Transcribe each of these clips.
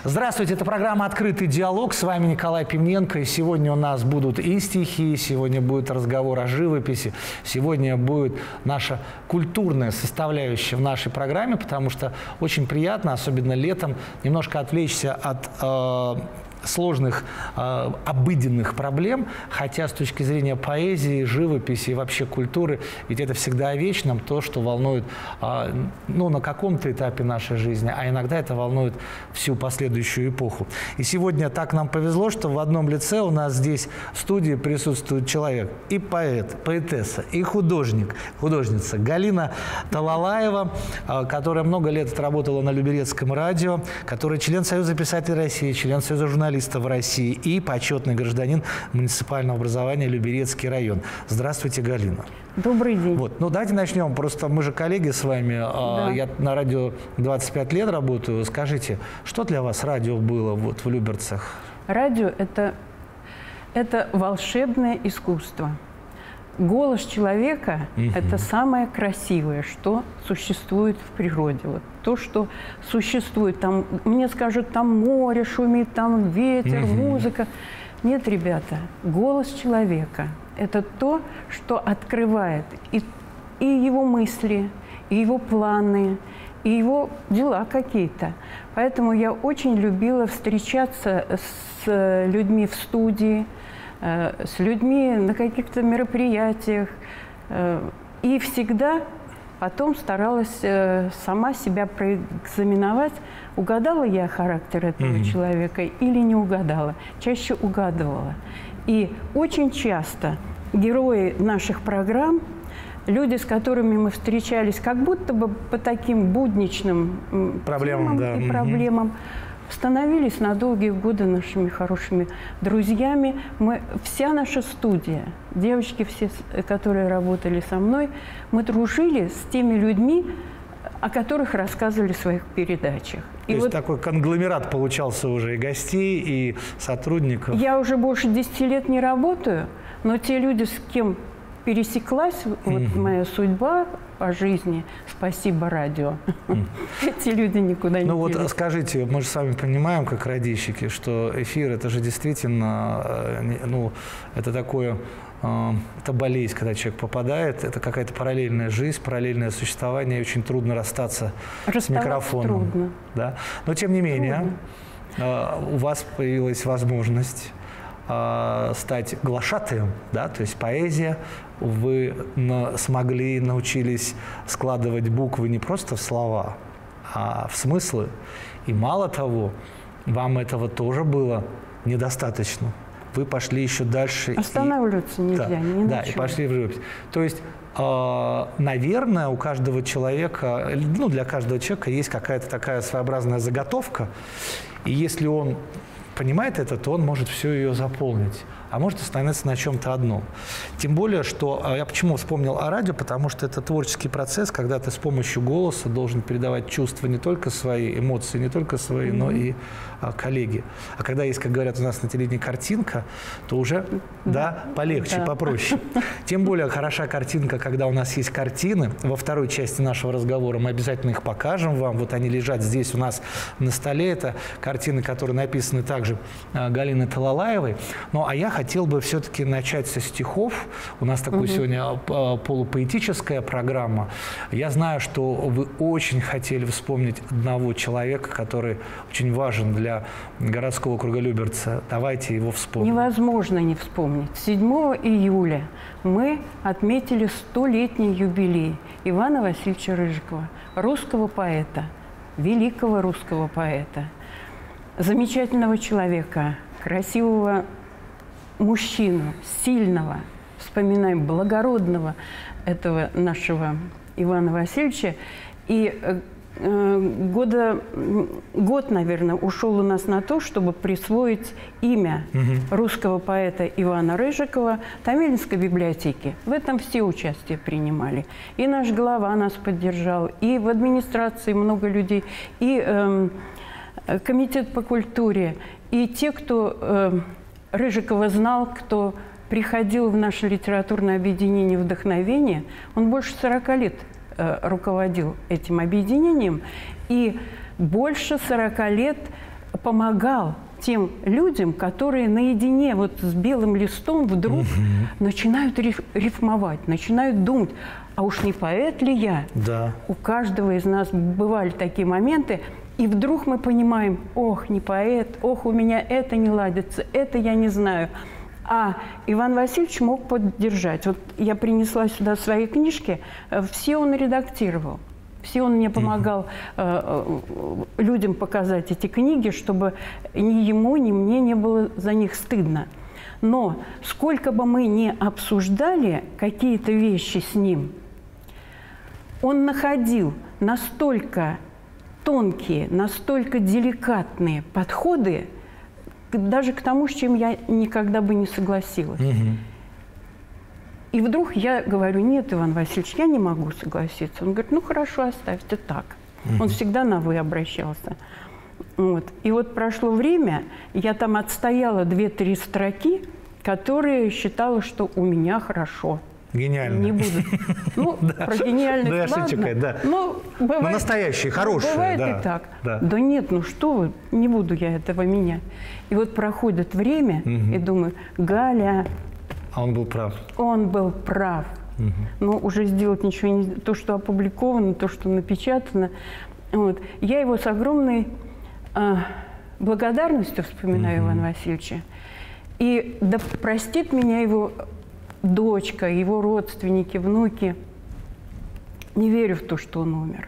Здравствуйте, это программа «Открытый диалог». С вами Николай Пивненко. И сегодня у нас будут и стихи, сегодня будет разговор о живописи, сегодня будет наша культурная составляющая в нашей программе, потому что очень приятно, особенно летом, немножко отвлечься от сложных обыденных проблем, хотя с точки зрения поэзии, живописи и вообще культуры, ведь это всегда о вечном, то, что волнует на каком-то этапе нашей жизни, а иногда это волнует всю последующую эпоху. И сегодня так нам повезло, что в одном лице у нас здесь в студии присутствует человек, и поэт, поэтесса, и художница Галина Талалаева, которая много лет отработала на Люберецком радио, которая член Союза писателей России, член Союза журналистов в России и почетный гражданин муниципального образования Люберецкий район. Здравствуйте, Галина. Добрый день. Давайте начнем. Просто мы же коллеги с вами. Да. Я на радио 25 лет работаю. Скажите, что для вас радио было в Люберцах? Радио – это волшебное искусство. Голос человека – это самое красивое, что существует в природе. Вот то, что существует. Там, мне скажут, там море шумит, там ветер, музыка. Нет, ребята, голос человека – это то, что открывает и его мысли, и его планы, и его дела какие-то. Поэтому я очень любила встречаться с людьми в студии, с людьми на каких-то мероприятиях. И всегда потом старалась сама себя проэкзаменовать, угадала я характер этого человека или не угадала. Чаще угадывала. И очень часто герои наших программ, люди, с которыми мы встречались, как будто бы по таким будничным проблемам и проблемам, становились на долгие годы нашими хорошими друзьями. Вся наша студия, девочки все, которые работали со мной, мы дружили с теми людьми, о которых рассказывали в своих передачах. То есть такой конгломерат получался уже и гостей, и сотрудников. Я уже больше 10 лет не работаю, но те люди, с кем пересеклась моя судьба по жизни, спасибо радио. Эти люди никуда не делись. Скажите, мы же с вами понимаем, как радищики, что эфир – это же действительно, это такое, это болезнь, когда человек попадает, это какая-то параллельная жизнь, параллельное существование, и очень трудно расстаться с микрофоном. Трудно. Да? Но тем не менее, у вас появилась возможность стать глашатаем, да, то есть поэзия, вы смогли, научились складывать буквы не просто в слова, а в смыслы. И мало того, вам этого тоже было недостаточно. Вы пошли еще дальше. Останавливаться нельзя, не да, и пошли в живопись. То есть, наверное, у каждого человека, для каждого человека есть какая-то такая своеобразная заготовка, и если он понимает это, то он может все ее заполнить, а может остановиться на чем-то одном. Тем более, что я почему вспомнил о радио, потому что это творческий процесс, когда ты с помощью голоса должен передавать чувства не только свои, эмоции не только свои, но и коллеги. А когда есть, как говорят у нас на телевидении, картинка, то уже полегче, попроще. Тем более хороша картинка, когда у нас есть картины. Во второй части нашего разговора мы обязательно их покажем вам. Вот они лежат здесь у нас на столе. Это картины, которые написаны также Галиной Талалаевой. А я хотел бы все-таки начать со стихов. У нас такой сегодня полупоэтическая программа. Я знаю, что вы очень хотели вспомнить одного человека, который очень важен для городского округа Люберца. Давайте его вспомним. Невозможно не вспомнить. 7 июля мы отметили 100-летний юбилей Ивана Васильевича Рыжикова, русского поэта, великого русского поэта, замечательного человека, красивого мужчину, сильного, вспоминаем, благородного этого нашего Ивана Васильевича. И год, наверное, ушел у нас на то, чтобы присвоить имя русского поэта Ивана Рыжикова Томилинской библиотеке. В этом все участие принимали. И наш глава нас поддержал, и в администрации много людей, и комитет по культуре, и те, кто Рыжикова знал, кто приходил в наше литературное объединение «Вдохновение». Он больше 40 лет руководил этим объединением, и больше 40 лет помогал тем людям, которые наедине вот с белым листом вдруг начинают рифмовать, начинают думать, а уж не поэт ли я? Да. У каждого из нас бывали такие моменты, и вдруг мы понимаем, ох, не поэт, ох, у меня это не ладится, это я не знаю. А Иван Васильевич мог поддержать. Вот я принесла сюда свои книжки, все он редактировал. Все он мне помогал людям показать эти книги, чтобы ни ему, ни мне не было за них стыдно. Но сколько бы мы ни обсуждали какие-то вещи с ним, он находил настолько тонкие, настолько деликатные подходы даже к тому, с чем я никогда бы не согласилась. И вдруг я говорю, нет, Иван Васильевич, я не могу согласиться. Он говорит, ну хорошо, оставьте так. Он всегда на «вы» обращался. Вот. И вот прошло время, я там отстояла 2-3 строки, которые считала, что у меня хорошо. Гениально. Не буду. Ну, про гениальность ладно. Да. Ну, бывает, настоящие, хорошие. Бывает да, и так. Да. Да нет, ну что вы, не буду я этого менять. И вот проходит время, и думаю, Галя... А он был прав. Он был прав. Но уже сделать ничего не... То, что опубликовано, то, что напечатано. Вот. Я его с огромной благодарностью вспоминаю, Ивана Васильевича. И да простит меня его дочка, его родственники, внуки. Не верю в то, что он умер.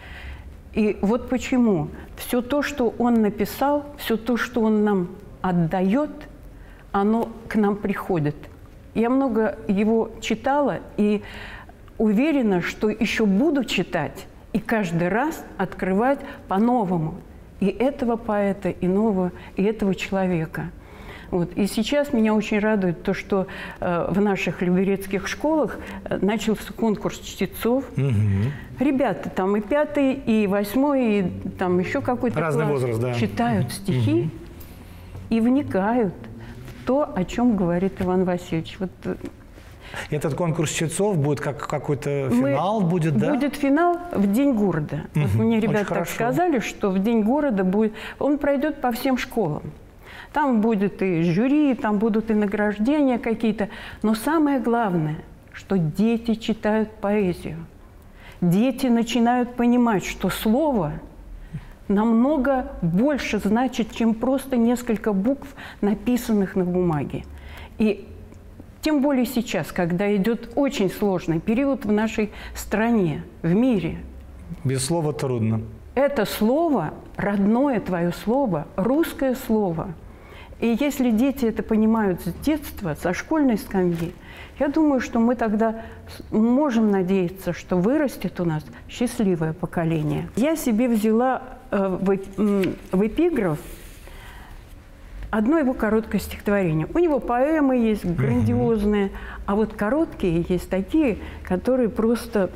И вот почему. Все то, что он написал, все то, что он нам отдает, оно к нам приходит. Я много его читала и уверена, что еще буду читать и каждый раз открывать по-новому и этого поэта, и нового, и этого человека. Вот. И сейчас меня очень радует то, что в наших люберецких школах начался конкурс чтецов. Ребята там и 5-й, и 8-й, и там еще какой-то разный класс возраст, да. читают стихи и вникают в то, о чем говорит Иван Васильевич. Вот. Этот конкурс чтецов будет как какой-то финал будет, да? Будет финал в День города. Вот мне ребята так сказали, что в День города будет... Он пройдет по всем школам. Там будет и жюри, там будут и награждения какие-то. Но самое главное, что дети читают поэзию. Дети начинают понимать, что слово намного больше значит, чем просто несколько букв, написанных на бумаге. И тем более сейчас, когда идет очень сложный период в нашей стране, в мире. Без слова трудно. Это слово, родное твое слово, русское слово. И если дети это понимают с детства, со школьной скамьи, я думаю, что мы тогда можем надеяться, что вырастет у нас счастливое поколение. Я себе взяла в эпиграф одно его короткое стихотворение. У него поэмы есть грандиозные, а вот короткие есть такие, которые просто...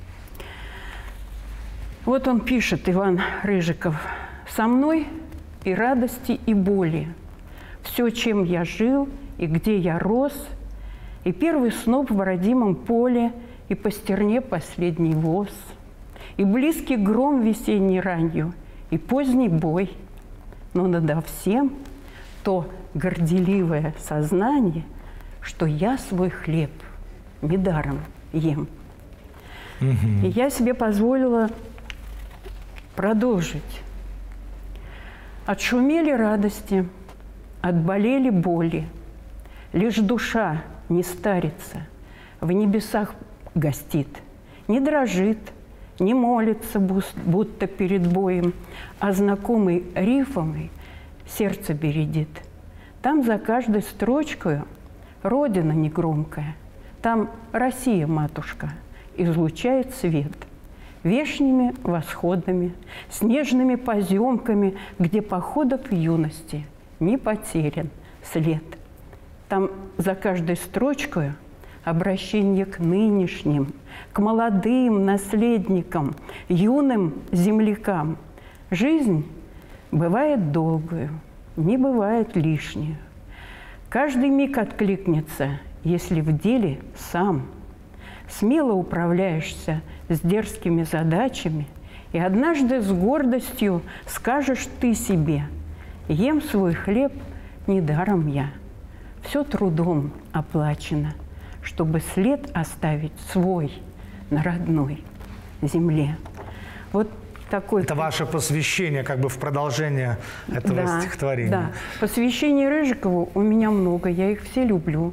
Вот он пишет, Иван Рыжиков, «Со мной и радости, и боли, все, чем я жил, и где я рос, и первый сноп в родимом поле, и по стерне последний воз, и близкий гром весенней ранью, и поздний бой, но надо всем то горделивое сознание, что я свой хлеб недаром ем». И я себе позволила продолжить. Отшумели радости, отболели боли, лишь душа не старится, в небесах гостит, не дрожит, не молится, будто перед боем, а знакомый рифмой сердце бередит. Там за каждой строчкой Родина негромкая, там Россия, матушка, излучает свет вешними восходами, снежными поземками, где походов юности не потерян след. Там за каждой строчкой обращение к нынешним, к молодым наследникам, юным землякам. Жизнь бывает долгою, не бывает лишнюю. Каждый миг откликнется, если в деле сам смело управляешься с дерзкими задачами, и однажды с гордостью скажешь ты себе: ем свой хлеб недаром я. Все трудом оплачено, чтобы след оставить свой на родной земле. Вот такой... Это ваше посвящение, как бы в продолжение этого стихотворения. Да, посвящений Рыжикову у меня много, я их все люблю.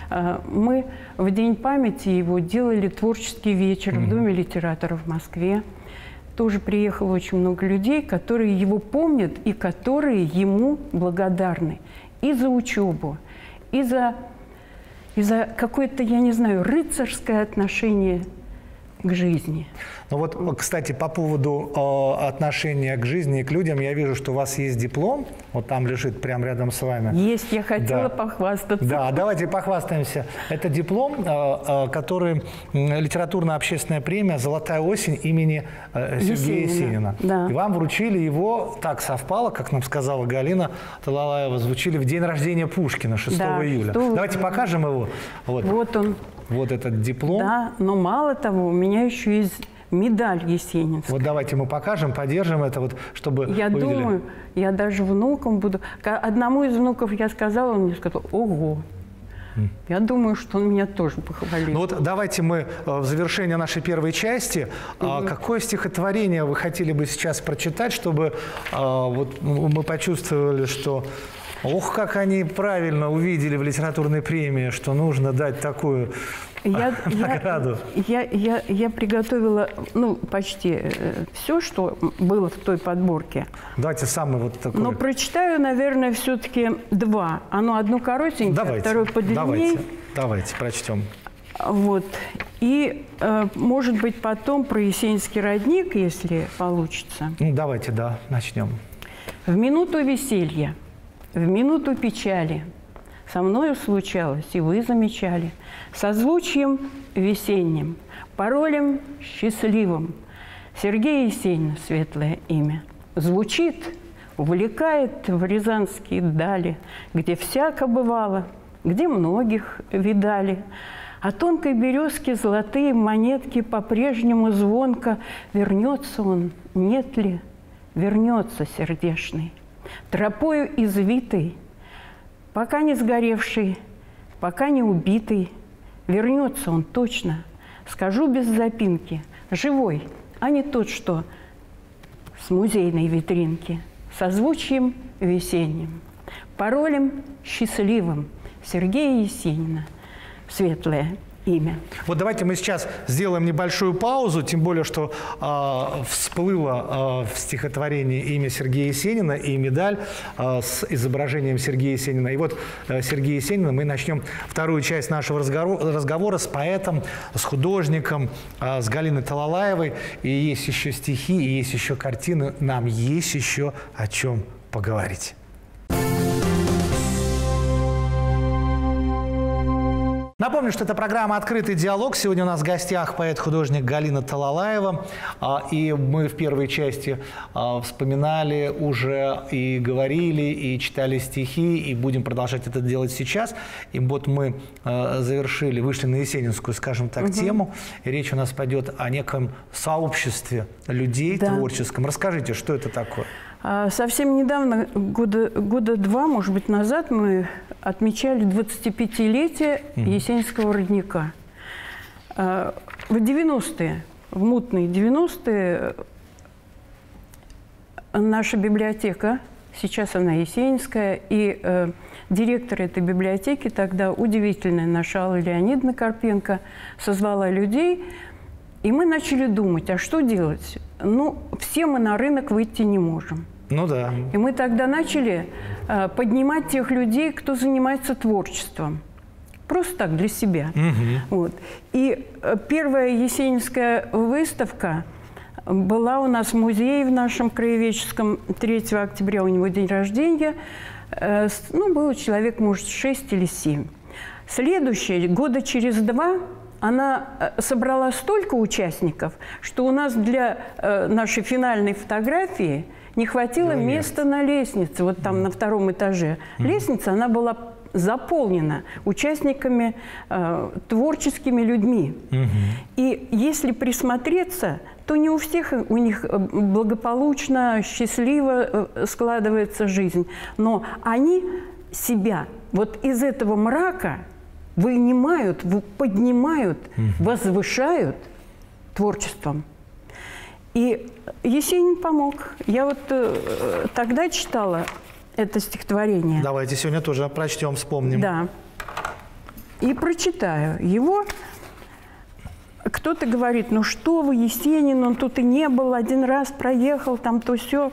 Мы в День памяти его делали творческий вечер в Доме литератора в Москве. Тоже приехало очень много людей, которые его помнят и которые ему благодарны и за учебу, и за какое-то, я не знаю, рыцарское отношение к жизни. Ну вот, кстати, по поводу отношения к жизни и к людям, я вижу, что у вас есть диплом, вот там лежит прямо рядом с вами. Есть, я хотела похвастаться. Да, давайте похвастаемся. Это диплом, который литературно-общественная премия «Золотая осень» имени Сергея Есенина. Да. И вам вручили его, так совпало, как нам сказала Галина Талалаева, звучили в день рождения Пушкина, 6 июля. Давайте покажем его. Вот он. Вот этот диплом. Да, но мало того, у меня еще есть медаль Есенинская. Вот давайте мы покажем, подержим это, вот, чтобы я увидели. Думаю, я даже внукам буду... Одному из внуков я сказала, он мне сказал: ого. Я думаю, что он меня тоже похвалил. Ну вот давайте мы в завершение нашей первой части. Какое стихотворение вы хотели бы сейчас прочитать, чтобы вот мы почувствовали, что... Ох, как они правильно увидели в литературной премии, что нужно дать такую награду. Я приготовила почти все, что было в той подборке. Давайте самый вот такой. Но прочитаю, наверное, все-таки два. Одно коротенькое, второе подлиннее. Давайте прочтем. Вот. И, может быть, потом про Есенинский родник, если получится. Ну, давайте, начнем. В минуту веселья, в минуту печали со мною случалось, и вы замечали, созвучием весенним, паролем счастливым. Сергея Есенина, светлое имя, звучит, увлекает в рязанские дали, где всяко бывало, где многих видали. А тонкой березке золотые монетки по-прежнему звонко. Вернется он, нет ли? Вернется сердечный. Тропою извитый, пока не сгоревший, пока не убитый, вернется он точно, скажу без запинки, живой, а не тот, что с музейной витринки, созвучием весенним, паролем счастливым Сергея Есенина, светлое имя. Вот давайте мы сейчас сделаем небольшую паузу, тем более, что всплыло в стихотворении имя Сергея Есенина и медаль с изображением Сергея Есенина. И вот Сергея Есенина мы начнем вторую часть нашего разговора с поэтом, с художником, с Галиной Талалаевой. И есть еще стихи, и есть еще картины. Нам есть еще о чем поговорить. Напомню, что это программа «Открытый диалог». Сегодня у нас в гостях поэт-художник Галина Талалаева. И мы в первой части вспоминали уже и говорили, и читали стихи, и будем продолжать это делать сейчас. И вот мы завершили, вышли на есенинскую, скажем так, тему. И речь у нас пойдет о неком сообществе людей творческом. Расскажите, что это такое? Совсем недавно, года два, может быть, назад, мы отмечали 25-летие Есенинского родника. В 90-е, в мутные 90-е, наша библиотека, сейчас она Есенинская, и директор этой библиотеки тогда, удивительная наша Алла Леонидовна Карпенко, созвала людей, и мы начали думать, а что делать? Ну, все мы на рынок выйти не можем. Ну да. И мы тогда начали поднимать тех людей, кто занимается творчеством. Просто так, для себя. Вот. И первая есенинская выставка была у нас в музее в нашем краеведческом. 3 октября у него день рождения. Было человек, может, 6 или 7. Следующая, года через 2, она собрала столько участников, что у нас для нашей финальной фотографии не хватило места на лестнице, вот там на 2-м этаже. Лестница, она была заполнена участниками, творческими людьми. И если присмотреться, то не у всех у них благополучно, счастливо складывается жизнь. Но они себя вот из этого мрака вынимают, поднимают, возвышают творчеством. И Есенин помог. Я вот тогда читала это стихотворение. Давайте сегодня тоже прочтем, вспомним. Да. И прочитаю его. Кто-то говорит, ну что вы, Есенин, он тут и не был, один раз проехал, там то сё.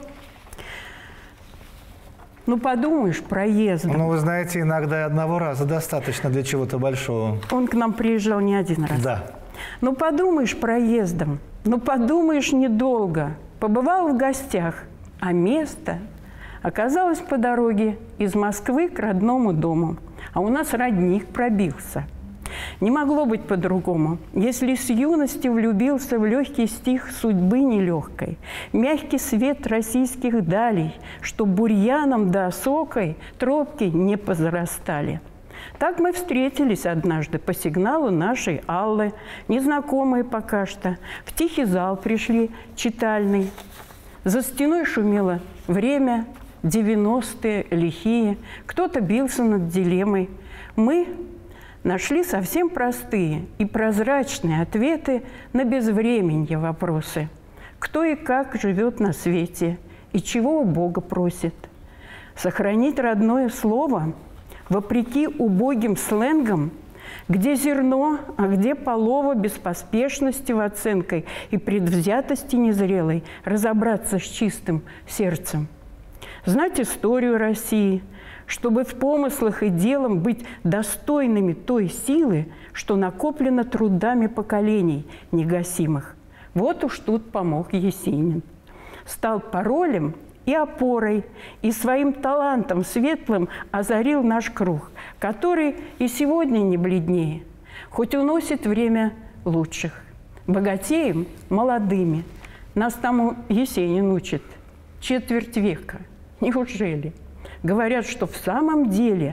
Ну, подумаешь, проездом. Ну, вы знаете, иногда и одного раза достаточно для чего-то большого. Он к нам приезжал не один раз. Да. Ну, подумаешь, проездом. Ну, подумаешь, недолго. Побывал в гостях, а место оказалось по дороге из Москвы к родному дому. А у нас родник пробился. Не могло быть по-другому, если с юности влюбился в легкий стих судьбы нелегкой, мягкий свет российских далей, что бурьяном да осокой тропки не позарастали. Так мы встретились однажды по сигналу нашей Аллы, незнакомые пока что, в тихий зал пришли читальный. За стеной шумело время, 90-е, лихие, кто-то бился над дилеммой. Мы нашли совсем простые и прозрачные ответы на безвременье вопросы. Кто и как живет на свете, и чего у Бога просит. Сохранить родное слово, вопреки убогим сленгам, где зерно, а где полова без поспешности в оценкой и предвзятости незрелой, разобраться с чистым сердцем. Знать историю России, чтобы в помыслах и делом быть достойными той силы, что накоплено трудами поколений негасимых. Вот уж тут помог Есенин. Стал паролем и опорой, и своим талантом светлым озарил наш круг, который и сегодня не бледнее, хоть уносит время лучших. Богатеем молодыми. Нас там Есенин учит. Четверть века. Неужели? Говорят, что в самом деле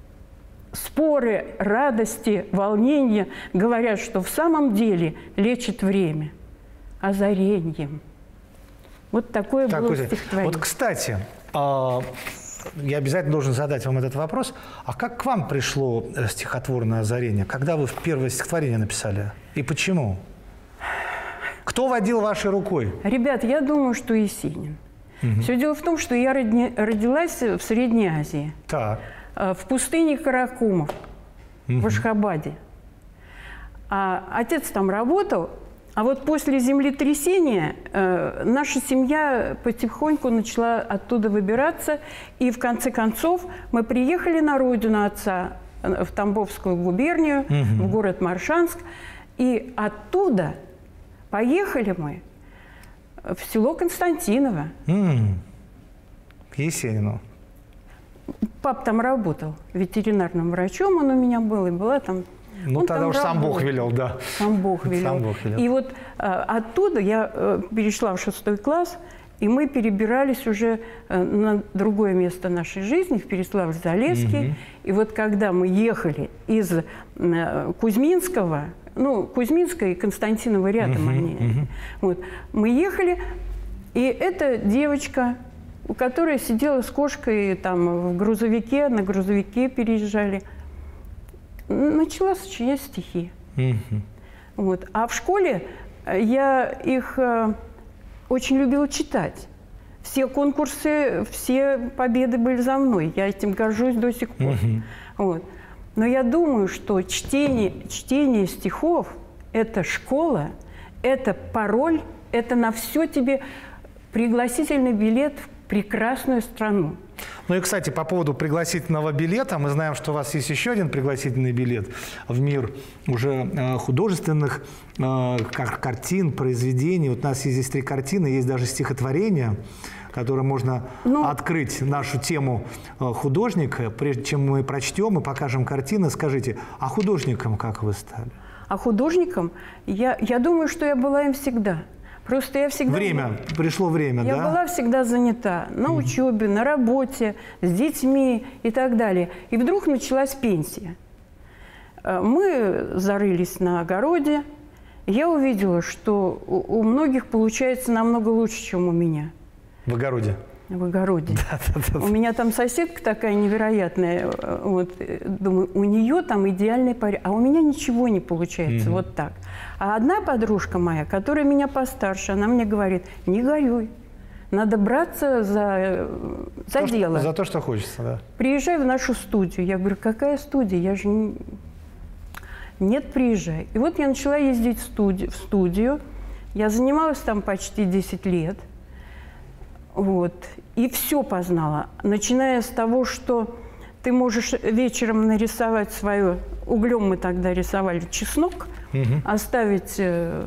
споры, радости, волнения говорят, что в самом деле лечит время озарением. Вот такое было стихотворение. Вот, кстати, я обязательно должен задать вам этот вопрос. А как к вам пришло стихотворное озарение? Когда вы первое стихотворение написали? И почему? Кто водил вашей рукой? Ребят, я думаю, что Есенин. Все дело в том, что я родилась в Средней Азии, в пустыне Каракумов, в Ашхабаде. А отец там работал, а вот после землетрясения наша семья потихоньку начала оттуда выбираться, и в конце концов мы приехали на родину отца, в Тамбовскую губернию, в город Моршанск, и оттуда поехали мы в село Константиново. К Есенину. Папа там работал ветеринарным врачом, он у меня был, и была там... Ну, тогда уж сам Бог велел, да. Сам Бог велел. Сам Бог велел. И вот оттуда я перешла в 6 класс, и мы перебирались уже на другое место нашей жизни, в Переславль-Залесский. И вот когда мы ехали из Кузьминского, ну, Кузьминская и Константиново рядом они. Вот. Мы ехали, и эта девочка, у которой сидела с кошкой там в грузовике, на грузовике переезжали, начала сочинять стихи. Вот. А в школе я их очень любила читать. Все конкурсы, все победы были за мной. Я этим горжусь до сих пор. Вот. Но я думаю, что чтение стихов – это школа, это пароль, это на все тебе пригласительный билет в прекрасную страну. Ну и, кстати, по поводу пригласительного билета, мы знаем, что у вас есть еще один пригласительный билет в мир уже художественных картин, произведений. Вот у нас есть здесь 3 картины, есть даже стихотворение, которое можно открыть нашу тему художника. Прежде чем мы прочтем и покажем картины, скажите, а художником как вы стали? А художником я думаю, что я была им всегда. Просто я всегда... Пришло время, я да? Я была всегда занята на учебе, на работе, с детьми и так далее. И вдруг началась пенсия. Мы зарылись на огороде. Я увидела, что у многих получается намного лучше, чем у меня. В огороде? В огороде. Да. У меня там соседка такая невероятная. Вот, думаю, у нее там идеальный порядок, а у меня ничего не получается вот так. А одна подружка моя, которая меня постарше, она мне говорит: не горюй, надо браться за дело. За то, что хочется, да. Приезжай в нашу студию. Я говорю: какая студия? Я же не... Нет, приезжай. И вот я начала ездить в студию. Я занималась там почти 10 лет. Вот. И все познала. Начиная с того, что ты можешь вечером нарисовать свое... Углем мы тогда рисовали чеснок, оставить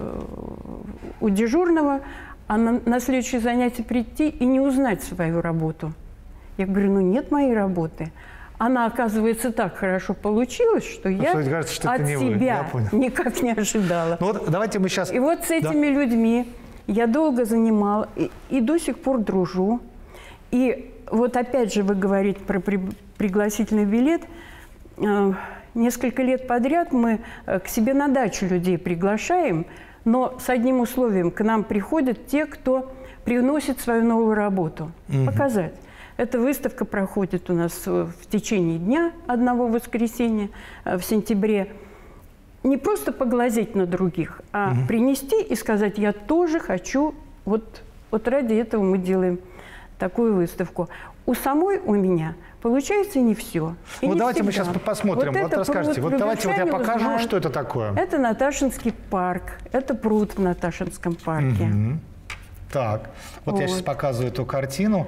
у дежурного, а на следующее занятие прийти и не узнать свою работу. Я говорю: ну нет моей работы. Она, оказывается, так хорошо получилась, что я кажется, от себя никак не ожидала. Ну вот давайте мы сейчас... И вот с этими людьми я долго занимала и до сих пор дружу. И вот опять же вы говорите про пригласительный билет. Несколько лет подряд мы к себе на дачу людей приглашаем, но с одним условием: к нам приходят те, кто приносит свою новую работу, показать. Эта выставка проходит у нас в течение дня, одного воскресенья в сентябре. Не просто поглазеть на других, а принести и сказать: я тоже хочу, вот ради этого мы делаем такую выставку. У меня получается не все. Вот давайте мы сейчас посмотрим, вот расскажите. Вот давайте вот я покажу, что это такое. Это Наташинский парк, это пруд в Наташинском парке. Так, вот я сейчас показываю эту картину.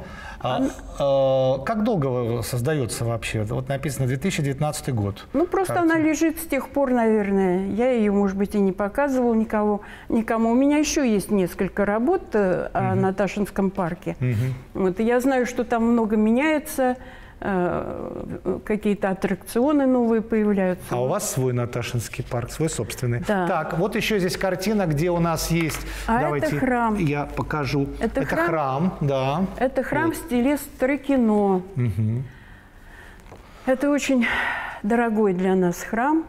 Как долго создается вообще? Вот написано 2019 год. Ну, просто картина. Она лежит с тех пор, наверное. Я ее, может быть, и не показывала никому. У меня еще есть несколько работ о Наташинском парке. Вот, и я знаю, что там много меняется. Какие-то аттракционы новые появляются. А у вас свой Наташинский парк, свой собственный. Да. Так, вот еще здесь картина, где у нас есть... Давайте это храм. Я покажу. Это храм, да. Это храм в стиле Старокино. Это очень дорогой для нас храм.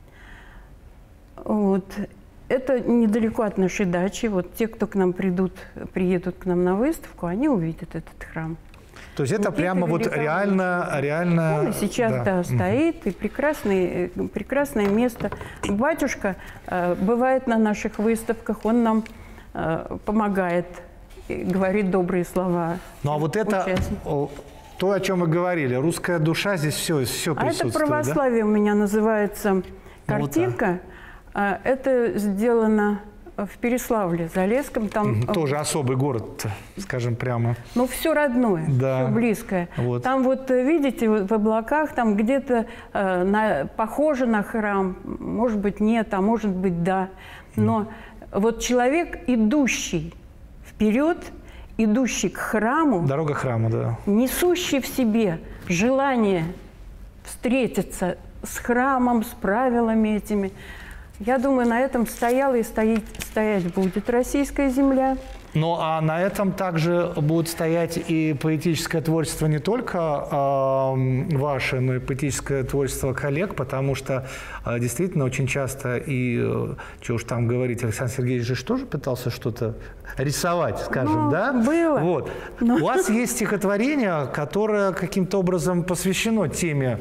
Вот. Это недалеко от нашей дачи. Вот те, кто к нам приедут к нам на выставку, они увидят этот храм. То есть это прямо вот реально... Он и сейчас стоит, и прекрасное место. Батюшка бывает на наших выставках, он нам помогает, говорит добрые слова. Ну а вот это то, о чем мы говорили, русская душа, здесь все присутствует. А это православие, да? У меня называется картинка. Вот это сделано... в Переславле-Залесском. Там тоже особый город, скажем прямо. Ну, все родное, да. Все близкое. Вот. Там вот, видите, в облаках, там где-то похоже на храм, может быть, нет, а может быть, да. Но вот человек, идущий вперед, идущий к храму, дорога к храму, да, несущий в себе желание встретиться с храмом, с правилами этими, я думаю, на этом стояла и стоять будет российская земля. Ну, а на этом также будет стоять и поэтическое творчество не только ваше, но и поэтическое творчество коллег, потому что действительно очень часто, и что уж там говорить, Александр Сергеевич же тоже пытался что-то рисовать, скажем, да? Было. Вот. У вас есть стихотворение, которое каким-то образом посвящено теме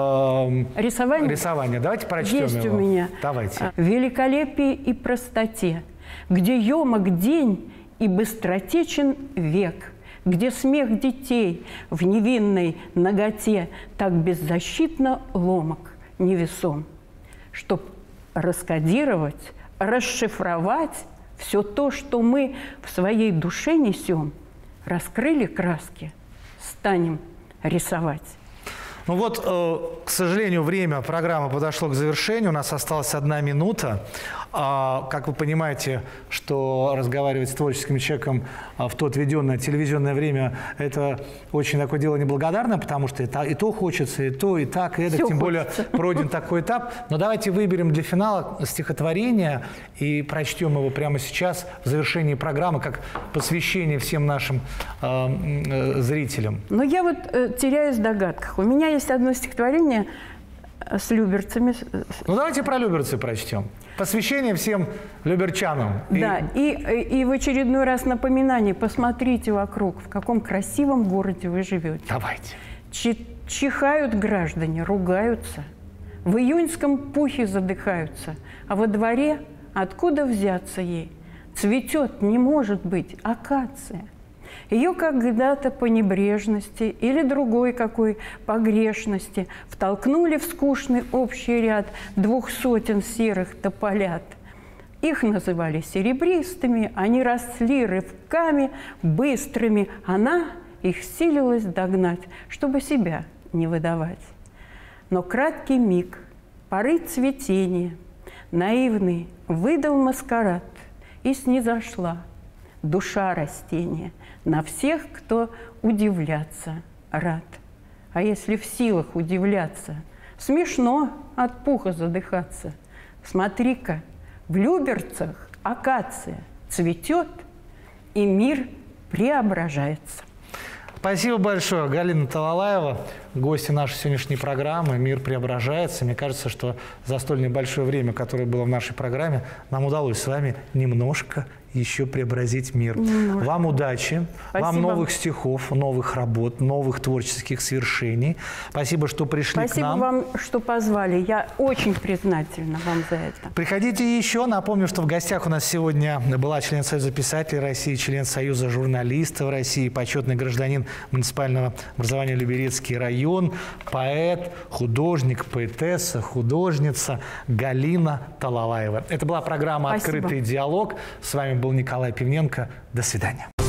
рисования. Давайте прочтем есть его. У меня. Давайте. В великолепии и простоте, где емок день и быстротечен век, где смех детей в невинной наготе так беззащитно ломок, невесом, чтоб раскодировать, расшифровать все то, что мы в своей душе несем, раскрыли краски, станем рисовать. Ну вот, к сожалению, время программы подошло к завершению. У нас осталась 1 минута. Как вы понимаете, что разговаривать с творческим человеком в то отведенное телевизионное время – это очень такое дело неблагодарное, потому что и то хочется, и то, и так, и это, тем более пройден такой этап. Но давайте выберем для финала стихотворение и прочтем его прямо сейчас в завершении программы, как посвящение всем нашим зрителям. Но я вот теряюсь в догадках. У меня есть одно стихотворение с люберцами. Ну, давайте про люберцы прочтем. Посвящение всем люберчанам. Да, и в очередной раз напоминание. Посмотрите вокруг, в каком красивом городе вы живете. Давайте. Чихают граждане, ругаются. В июньском пухе задыхаются. А во дворе откуда взяться ей? Цветет, не может быть, акация. Ее когда-то по небрежности или другой какой погрешности втолкнули в скучный общий ряд 200 серых тополят. Их называли серебристыми, они росли рывками быстрыми. Она их силилась догнать, чтобы себя не выдавать. Но краткий миг, поры цветения, наивный выдал маскарад, и снизошла душа растения на всех, кто удивляться рад. А если в силах удивляться, смешно от пуха задыхаться. Смотри-ка, в люберцах акация цветет, и мир преображается. Спасибо большое. Галина Талалаева, гостья нашей сегодняшней программы «Мир преображается». Мне кажется, что за столь небольшое время, которое было в нашей программе, нам удалось с вами немножко еще преобразить мир. Вам удачи, вам новых стихов, новых работ, новых творческих свершений. Спасибо, что пришли к нам. Спасибо вам, что позвали. Я очень признательна вам за это. Приходите еще. Напомню, что в гостях у нас сегодня была член Союза писателей России, член Союза журналистов России, почетный гражданин муниципального образования Люберецкий район, поэт, художник, поэтесса, художница Галина Талалаева. Это была программа «Открытый диалог». С вами был Николай Пивненко. До свидания.